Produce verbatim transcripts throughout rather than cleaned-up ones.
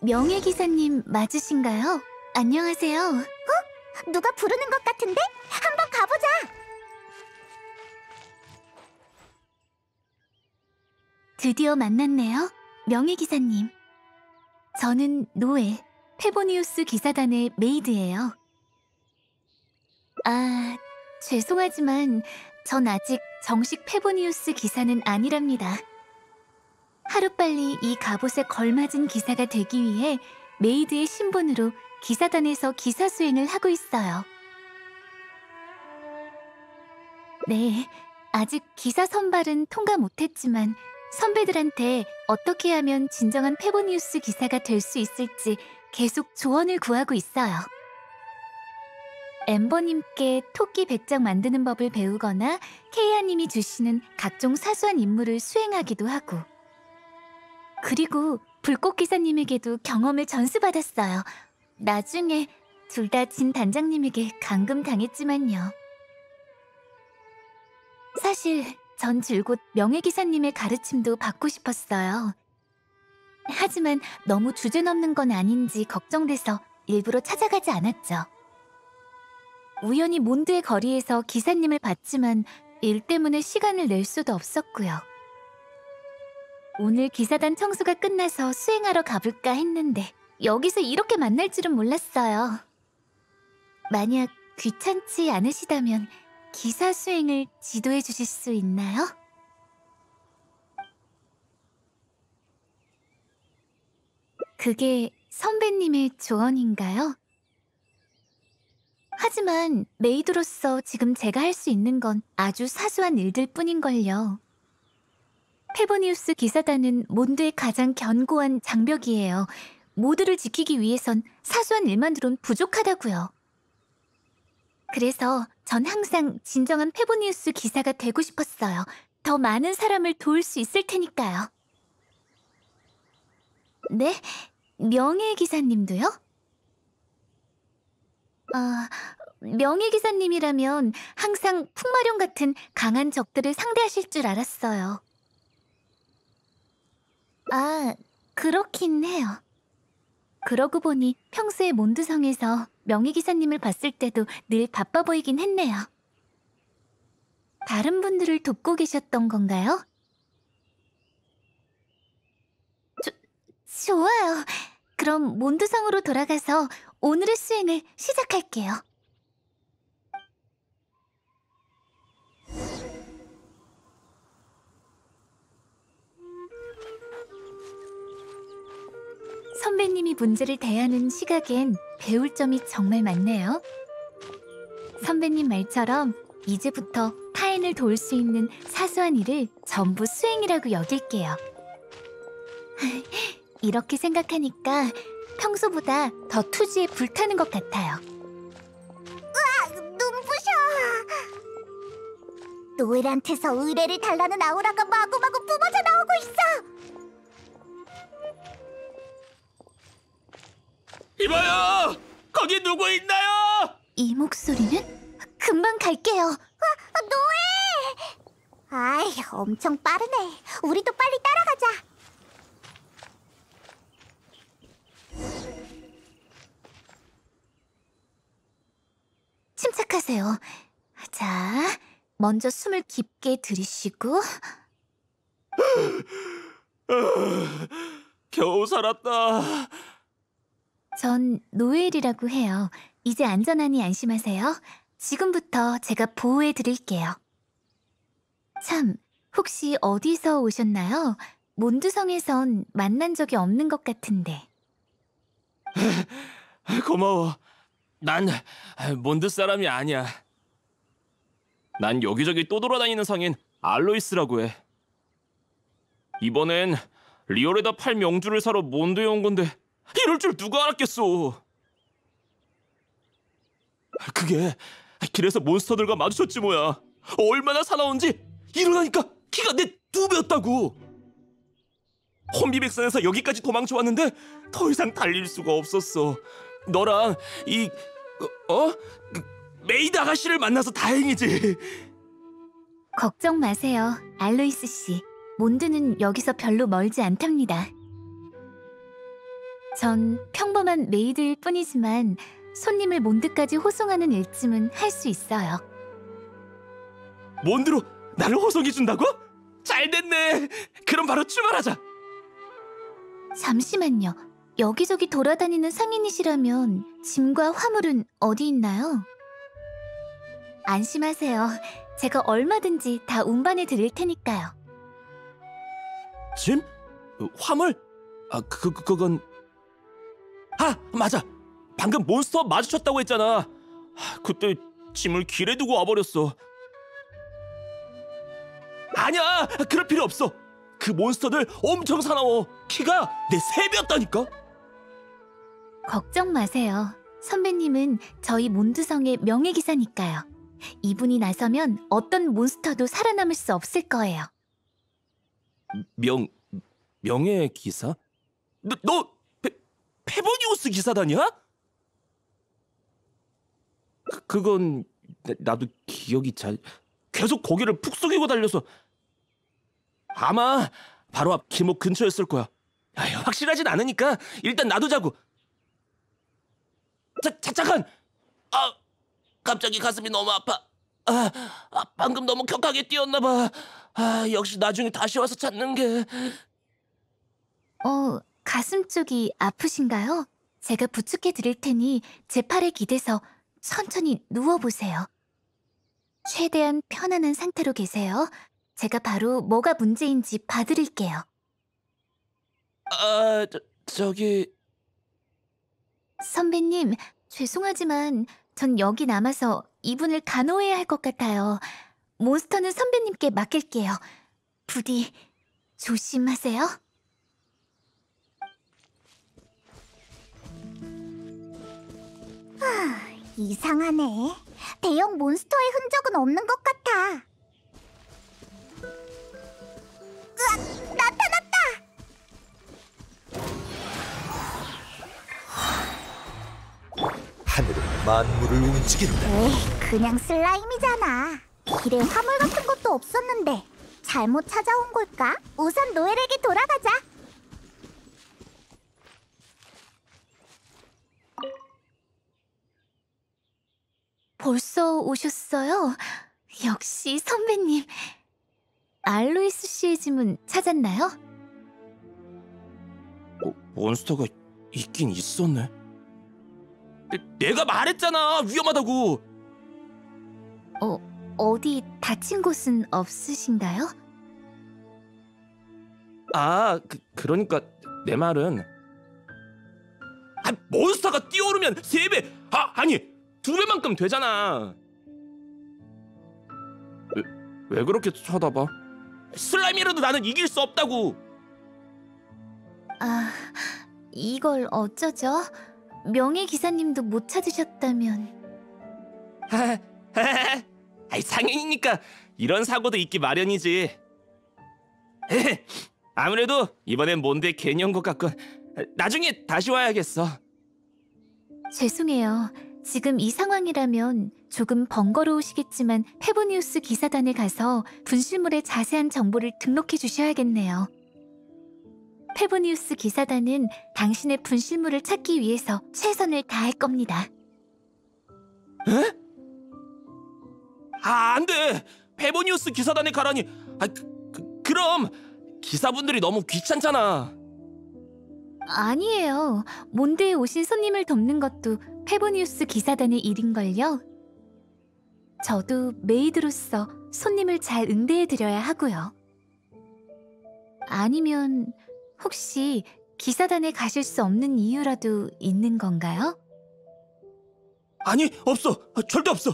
명예기사님 맞으신가요? 안녕하세요. 어? 누가 부르는 것 같은데? 한번 가보자! 드디어 만났네요, 명예기사님. 저는 노에, 페보니우스 기사단의 메이드예요. 아, 죄송하지만 전 아직 정식 페보니우스 기사는 아니랍니다. 하루빨리 이 갑옷에 걸맞은 기사가 되기 위해 메이드의 신분으로 기사단에서 기사 수행을 하고 있어요. 네, 아직 기사 선발은 통과 못했지만 선배들한테 어떻게 하면 진정한 페보니우스 기사가 될 수 있을지 계속 조언을 구하고 있어요. 엠버님께 토끼 백작 만드는 법을 배우거나 케이아님이 주시는 각종 사소한 임무를 수행하기도 하고, 그리고 불꽃기사님에게도 경험을 전수받았어요. 나중에 둘 다 진 단장님에게 감금당했지만요. 사실 전 줄곧 명예기사님의 가르침도 받고 싶었어요. 하지만 너무 주제넘는 건 아닌지 걱정돼서 일부러 찾아가지 않았죠. 우연히 몬드의 거리에서 기사님을 봤지만 일 때문에 시간을 낼 수도 없었고요. 오늘 기사단 청소가 끝나서 수행하러 가볼까 했는데 여기서 이렇게 만날 줄은 몰랐어요. 만약 귀찮지 않으시다면 기사 수행을 지도해 주실 수 있나요? 그게 선배님의 조언인가요? 하지만 메이드로서 지금 제가 할 수 있는 건 아주 사소한 일들 뿐인걸요. 페보니우스 기사단은 몬드의 가장 견고한 장벽이에요. 모두를 지키기 위해선 사소한 일만으론 부족하다고요. 그래서 전 항상 진정한 페보니우스 기사가 되고 싶었어요. 더 많은 사람을 도울 수 있을 테니까요. 네? 명예기사님도요? 아, 명예기사님이라면 항상 풍마룡 같은 강한 적들을 상대하실 줄 알았어요. 아, 그렇긴 해요. 그러고 보니 평소에 몬드성에서 명예기사님을 봤을 때도 늘 바빠 보이긴 했네요. 다른 분들을 돕고 계셨던 건가요? 조, 좋아요. 그럼 몬드성으로 돌아가서 오늘의 수행을 시작할게요. 선배님이 문제를 대하는 시각엔 배울 점이 정말 많네요. 선배님 말처럼 이제부터 타인을 도울 수 있는 사소한 일을 전부 수행이라고 여길게요. 이렇게 생각하니까 평소보다 더 투지에 불타는 것 같아요. 으아! 눈부셔! 노엘한테서 의뢰를 달라는 아우라가 마구마구 뿜어져 나오고 있어! 이봐요! 거기 누구 있나요? 이 목소리는? 금방 갈게요. 아, 노엘! 아이, 엄청 빠르네. 우리도 빨리 따라가자. 침착하세요. 자, 먼저 숨을 깊게 들이쉬고. 겨우 살았다. 전 노엘이라고 해요. 이제 안전하니 안심하세요. 지금부터 제가 보호해 드릴게요. 참, 혹시 어디서 오셨나요? 몬드성에선 만난 적이 없는 것 같은데. 고마워. 난 몬드 사람이 아니야. 난 여기저기 또 돌아다니는 상인 알로이스라고 해. 이번엔 리올에다 팔 명주를 사러 몬드에 온 건데 이럴 줄 누가 알았겠어. 그게 길에서 몬스터들과 마주쳤지 뭐야. 얼마나 사나운지 일어나니까 키가 내 두 배였다고. 혼비백산에서 여기까지 도망쳐 왔는데 더 이상 달릴 수가 없었어. 너랑 이 어? 그 메이드 아가씨를 만나서 다행이지. 걱정 마세요, 알로이스 씨. 몬드는 여기서 별로 멀지 않답니다. 전 평범한 메이드일 뿐이지만 손님을 몬드까지 호송하는 일쯤은 할 수 있어요. 몬드로 나를 호송해준다고? 잘 됐네. 그럼 바로 출발하자. 잠시만요. 여기저기 돌아다니는 상인이시라면 짐과 화물은 어디 있나요? 안심하세요. 제가 얼마든지 다 운반해 드릴 테니까요. 짐? 어, 화물? 아, 그, 그, 그건... 아, 맞아. 방금 몬스터 마주쳤다고 했잖아. 하, 그때 짐을 길에 두고 와버렸어. 아니야, 그럴 필요 없어. 그 몬스터들 엄청 사나워. 키가 내 세 배였다니까. 걱정 마세요. 선배님은 저희 몬드성의 명예기사니까요. 이분이 나서면 어떤 몬스터도 살아남을 수 없을 거예요. 명... 명예 기사? 너... 너 페, 페보니우스 기사단이야? 그, 그건... 나, 나도 기억이 잘... 계속 고개를 푹 숙이고 달려서... 아마 바로 앞 기목 근처였을 거야. 아휴, 확실하진 않으니까 일단 놔두자고. 자, 자, 잠깐! 아, 갑자기 가슴이 너무 아파. 아, 아 방금 너무 격하게 뛰었나 봐. 아, 역시 나중에 다시 와서 찾는 게... 어, 가슴 쪽이 아프신가요? 제가 부축해 드릴 테니 제 팔에 기대서 천천히 누워보세요. 최대한 편안한 상태로 계세요. 제가 바로 뭐가 문제인지 봐드릴게요. 아, 저, 저기... 선배님, 죄송하지만 전 여기 남아서 이분을 간호해야 할 것 같아요. 몬스터는 선배님께 맡길게요. 부디 조심하세요. 이상하네. 대형 몬스터의 흔적은 없는 것 같아. 으악! 나타났다! 하늘은 만물을 움직인다. 에이, 그냥 슬라임이잖아. 길에 화물 같은 것도 없었는데 잘못 찾아온 걸까? 우선 노엘에게 돌아가자. 벌써 오셨어요? 역시 선배님. 알로이스 씨의 짐은 찾았나요? 어, 몬스터가 있긴 있었네. 내, 내가 말했잖아, 위험하다고. 어, 어디 다친 곳은 없으신가요? 아, 그, 그러니까 내 말은... 아, 몬스터가 뛰어오르면 세 배! 아, 아니! 두 배만큼 되잖아. 왜, 왜 그렇게 쳐다봐? 슬라임이라도 나는 이길 수 없다고. 아, 이걸 어쩌죠? 명예기사님도 못 찾으셨다면... 아이, 상인이니까 이런 사고도 있기 마련이지. 아무래도 이번엔 몬드에 괜히 온 것 같군. 나중에 다시 와야겠어. 죄송해요. 지금 이 상황이라면 조금 번거로우시겠지만 페보니우스 기사단에 가서 분실물의 자세한 정보를 등록해 주셔야겠네요. 페보니우스 기사단은 당신의 분실물을 찾기 위해서 최선을 다할 겁니다. 에? 아, 안 돼! 페보니우스 기사단에 가라니. 아, 그, 그, 그럼 기사분들이 너무 귀찮잖아. 아니에요. 몬드에 오신 손님을 돕는 것도 페보니우스 기사단의 일인걸요. 저도 메이드로서 손님을 잘 응대해드려야 하고요. 아니면 혹시 기사단에 가실 수 없는 이유라도 있는 건가요? 아니, 없어. 아, 절대 없어.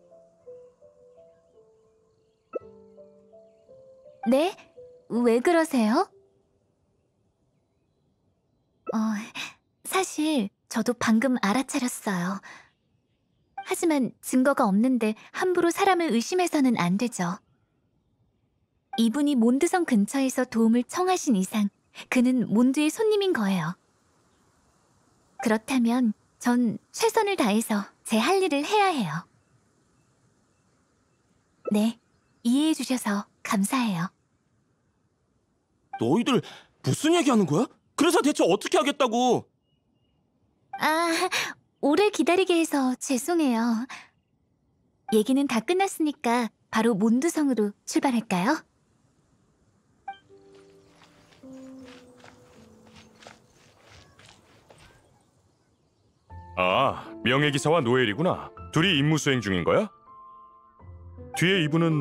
네? 왜 그러세요? 어, 사실 저도 방금 알아차렸어요. 하지만 증거가 없는데 함부로 사람을 의심해서는 안 되죠. 이분이 몬드성 근처에서 도움을 청하신 이상 그는 몬드의 손님인 거예요. 그렇다면 전 최선을 다해서 제 할 일을 해야 해요. 네, 이해해 주셔서 감사해요. 너희들 무슨 얘기하는 거야? 그래서 대체 어떻게 하겠다고? 아, 오래 기다리게 해서 죄송해요. 얘기는 다 끝났으니까 바로 몬드성으로 출발할까요? 아, 명예기사와 노엘이구나. 둘이 임무 수행 중인 거야? 뒤에 이분은...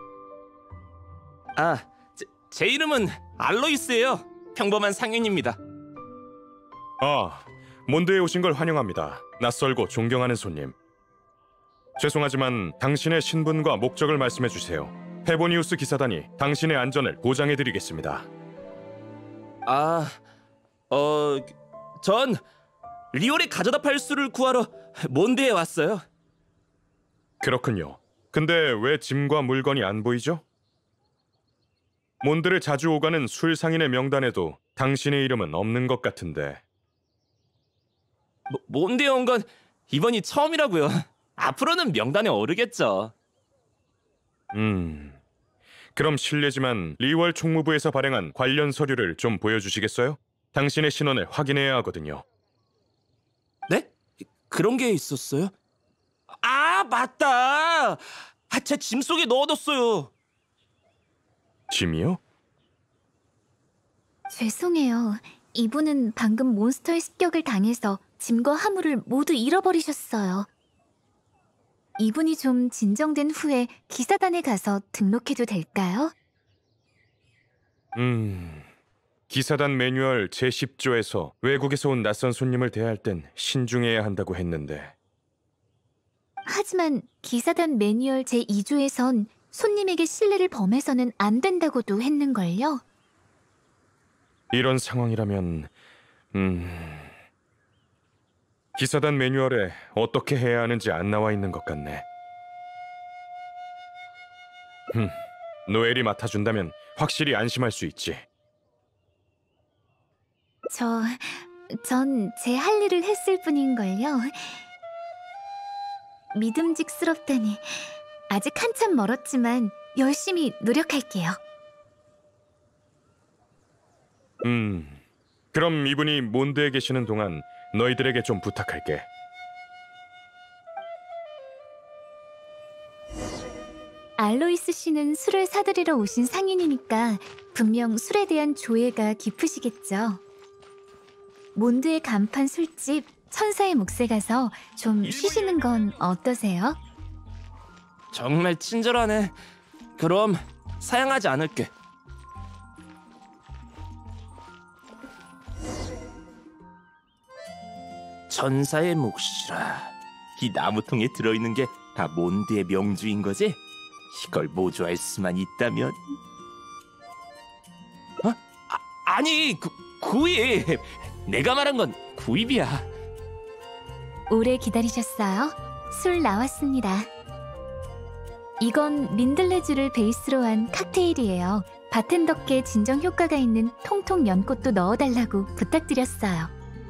아, 제, 제 이름은 알로이스예요. 평범한 상인입니다. 아, 몬드에 오신 걸 환영합니다. 낯설고 존경하는 손님. 죄송하지만 당신의 신분과 목적을 말씀해 주세요. 페보니우스 기사단이 당신의 안전을 보장해드리겠습니다. 아, 어, 전 리올의 가져다 팔 술을 구하러 몬드에 왔어요. 그렇군요. 근데 왜 짐과 물건이 안 보이죠? 몬드를 자주 오가는 술 상인의 명단에도 당신의 이름은 없는 것 같은데. 모, 몬드에 온 건 이번이 처음이라고요. 앞으로는 명단에 오르겠죠. 음... 그럼 실례지만 리월 총무부에서 발행한 관련 서류를 좀 보여주시겠어요? 당신의 신원을 확인해야 하거든요. 네? 그런 게 있었어요? 아, 맞다! 아, 제 짐 속에 넣어뒀어요. 짐이요? 죄송해요. 이분은 방금 몬스터의 습격을 당해서 짐과 화물을 모두 잃어버리셨어요. 이분이 좀 진정된 후에 기사단에 가서 등록해도 될까요? 음... 기사단 매뉴얼 제십 조에서 외국에서 온 낯선 손님을 대할 땐 신중해야 한다고 했는데. 하지만 기사단 매뉴얼 제이 조에선 손님에게 신뢰를 범해서는 안 된다고도 했는걸요? 이런 상황이라면... 음... 기사단 매뉴얼에 어떻게 해야 하는지 안 나와 있는 것 같네. 흠, 노엘이 맡아준다면 확실히 안심할 수 있지. 저... 전 제 할 일을 했을 뿐인걸요. 믿음직스럽다니. 아직 한참 멀었지만 열심히 노력할게요. 음... 그럼 이분이 몬드에 계시는 동안 너희들에게 좀 부탁할게. 알로이스 씨는 술을 사들이러 오신 상인이니까 분명 술에 대한 조예가 깊으시겠죠. 몬드의 간판 술집 천사의 몫에 가서 좀 쉬시는 건 어떠세요? 정말 친절하네. 그럼 사양하지 않을게. 천사의 몫이라. 이 나무통에 들어있는 게 다 몬드의 명주인 거지? 이걸 모조할 수만 있다면... 어? 아, 아니, 구, 구입! 내가 말한 건 구입이야. 오래 기다리셨어요? 술 나왔습니다. 이건 민들레주를 베이스로 한 칵테일이에요. 바텐더께 진정 효과가 있는 통통 연꽃도 넣어달라고 부탁드렸어요.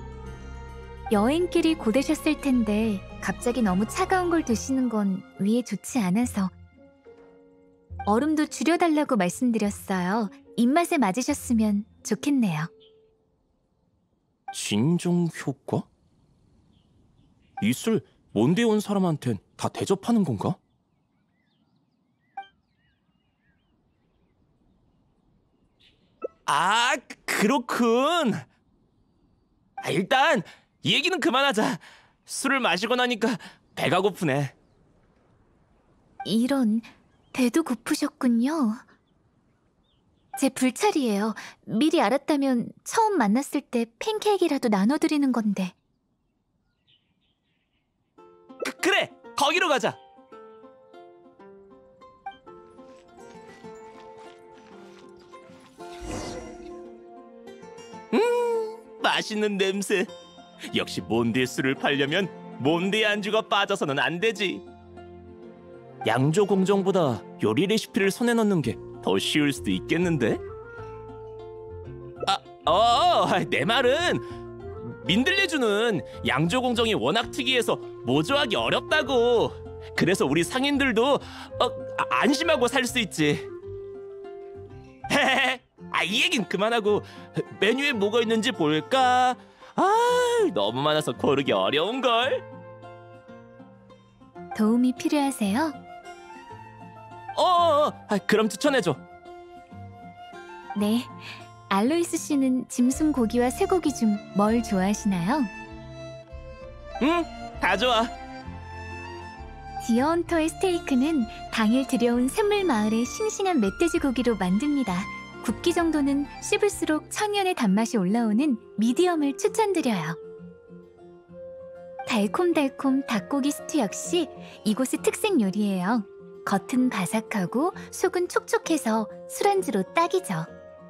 여행길이 고되셨을 텐데 갑자기 너무 차가운 걸 드시는 건 위에 좋지 않아서 얼음도 줄여달라고 말씀드렸어요. 입맛에 맞으셨으면 좋겠네요. 진정 효과? 이 술 몬드에 온 사람한텐 다 대접하는 건가? 아, 그렇군. 아, 일단 이 얘기는 그만하자. 술을 마시고 나니까 배가 고프네. 이런, 배도 고프셨군요. 제 불찰이에요. 미리 알았다면 처음 만났을 때 팬케이크라도 나눠드리는 건데. 그, 그래! 거기로 가자! 음, 맛있는 냄새. 역시 몬드의 술을 팔려면 몬드의 안주가 빠져서는 안 되지. 양조 공정보다 요리 레시피를 손에 넣는 게 더 쉬울 수도 있겠는데? 아, 어, 내 말은 민들레주는 양조 공정이 워낙 특이해서 모조하기 어렵다고. 그래서 우리 상인들도 어, 아, 안심하고 살 수 있지. 헤헤헤. 아, 이 얘긴 그만하고 메뉴에 뭐가 있는지 볼까? 아, 너무 많아서 고르기 어려운걸. 도움이 필요하세요? 어, 아, 그럼 추천해줘. 네. 알로이스 씨는 짐승 고기와 쇠고기 중 뭘 좋아하시나요? 응, 다 좋아. 디어헌터의 스테이크는 당일 들여온 샘물 마을의 싱싱한 멧돼지 고기로 만듭니다. 굽기 정도는 씹을수록 청년의 단맛이 올라오는 미디엄을 추천드려요. 달콤달콤 닭고기 스튜 역시 이곳의 특색 요리예요. 겉은 바삭하고 속은 촉촉해서 술안주로 딱이죠.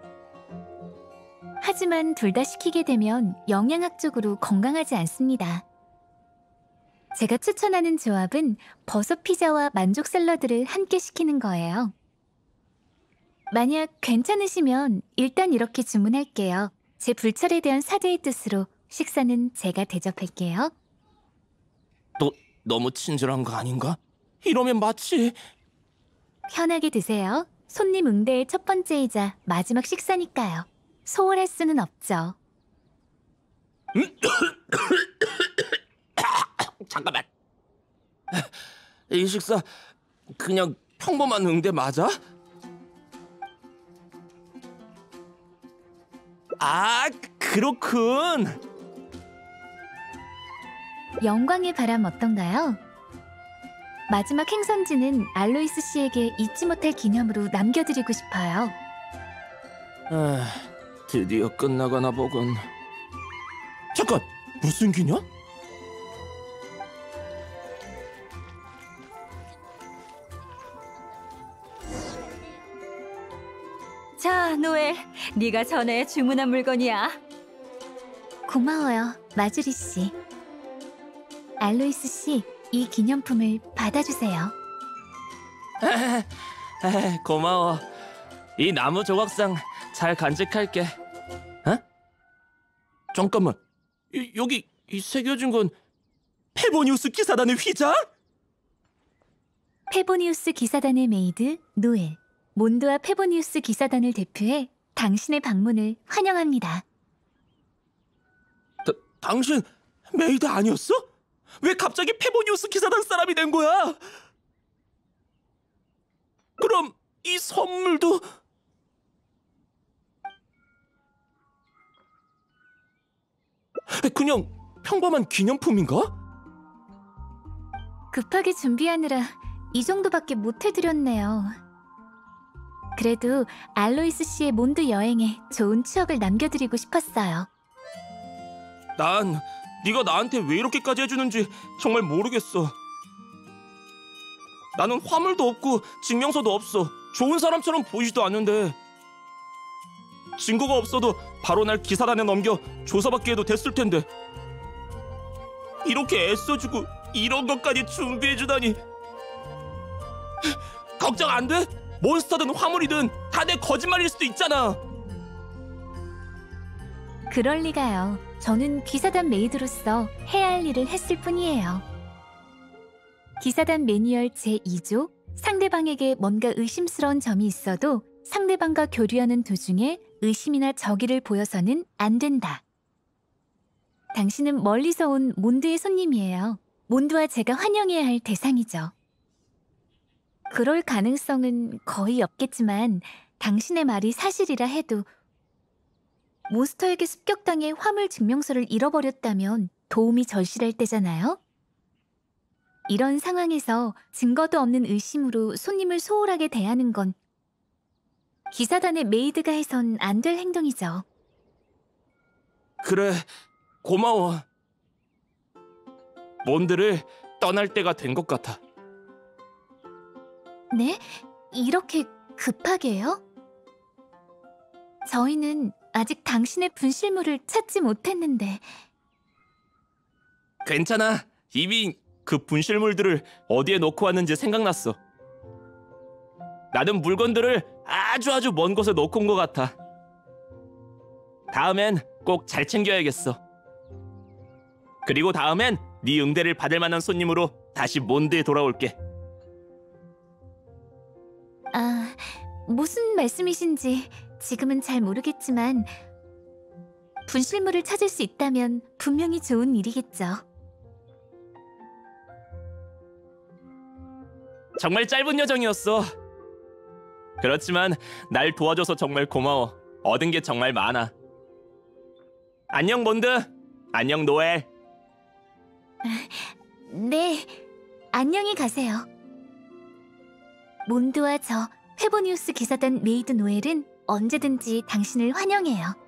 하지만 둘 다 시키게 되면 영양학적으로 건강하지 않습니다. 제가 추천하는 조합은 버섯 피자와 만족 샐러드를 함께 시키는 거예요. 만약 괜찮으시면 일단 이렇게 주문할게요. 제 불찰에 대한 사죄의 뜻으로 식사는 제가 대접할게요. 너 너무 친절한 거 아닌가? 이러면 마치 편하게 드세요. 손님 응대의 첫 번째이자 마지막 식사니까요. 소홀할 수는 없죠. 잠깐만. 이 식사 그냥 평범한 응대 맞아? 아, 그렇군. 영광의 바람 어떤가요? 마지막 행선지는 알로이스 씨에게 잊지 못할 기념으로 남겨드리고 싶어요. 아, 드디어 끝나가나 보군. 잠깐, 무슨 기념? 자, 노엘, 네가 전에 주문한 물건이야. 고마워요, 마주리 씨. 알로이스 씨, 이 기념품을 받아주세요. 에이, 고마워. 이 나무 조각상 잘 간직할게. 어? 잠깐만, 이, 여기 이 새겨진 건 페보니우스 기사단의 휘장? 페보니우스 기사단의 메이드 노엘. 몬드와 페보니우스 기사단을 대표해 당신의 방문을 환영합니다. 다, 당신 메이드 아니었어? 왜 갑자기 페보니우스 기사단 사람이 된 거야? 그럼 이 선물도... 그냥 평범한 기념품인가? 급하게 준비하느라 이 정도밖에 못 해드렸네요. 그래도 알로이스 씨의 몬드 여행에 좋은 추억을 남겨드리고 싶었어요. 난 네가 나한테 왜 이렇게까지 해주는지 정말 모르겠어. 나는 화물도 없고 증명서도 없어. 좋은 사람처럼 보이지도 않는데. 증거가 없어도 바로 날 기사단에 넘겨 조사받게 해도 됐을 텐데. 이렇게 애써주고 이런 것까지 준비해주다니. 걱정 안 돼? 몬스터든 화물이든 다 내 거짓말일 수도 있잖아. 그럴 리가요. 저는 기사단 메이드로서 해야 할 일을 했을 뿐이에요. 기사단 매뉴얼 제이 조 상대방에게 뭔가 의심스러운 점이 있어도 상대방과 교류하는 도중에 의심이나 적의를 보여서는 안 된다. 당신은 멀리서 온 몬드의 손님이에요. 몬드와 제가 환영해야 할 대상이죠. 그럴 가능성은 거의 없겠지만 당신의 말이 사실이라 해도 몬스터에게 습격당해 화물 증명서를 잃어버렸다면 도움이 절실할 때잖아요? 이런 상황에서 증거도 없는 의심으로 손님을 소홀하게 대하는 건 기사단의 메이드가 해선 안 될 행동이죠. 그래, 고마워. 몬드를 떠날 때가 된 것 같아. 네? 이렇게 급하게요? 저희는 아직 당신의 분실물을 찾지 못했는데. 괜찮아. 이미 그 분실물들을 어디에 놓고 왔는지 생각났어. 나는 물건들을 아주 아주 먼 곳에 놓고 온 것 같아. 다음엔 꼭 잘 챙겨야겠어. 그리고 다음엔 네 응대를 받을 만한 손님으로 다시 몬드에 돌아올게. 아, 무슨 말씀이신지 지금은 잘 모르겠지만 분실물을 찾을 수 있다면 분명히 좋은 일이겠죠. 정말 짧은 여정이었어. 그렇지만 날 도와줘서 정말 고마워. 얻은 게 정말 많아. 안녕 몬드. 안녕 노엘. 네, 안녕히 가세요. 몬드와 저 페보니우스 기사단 메이드 노엘은 언제든지 당신을 환영해요.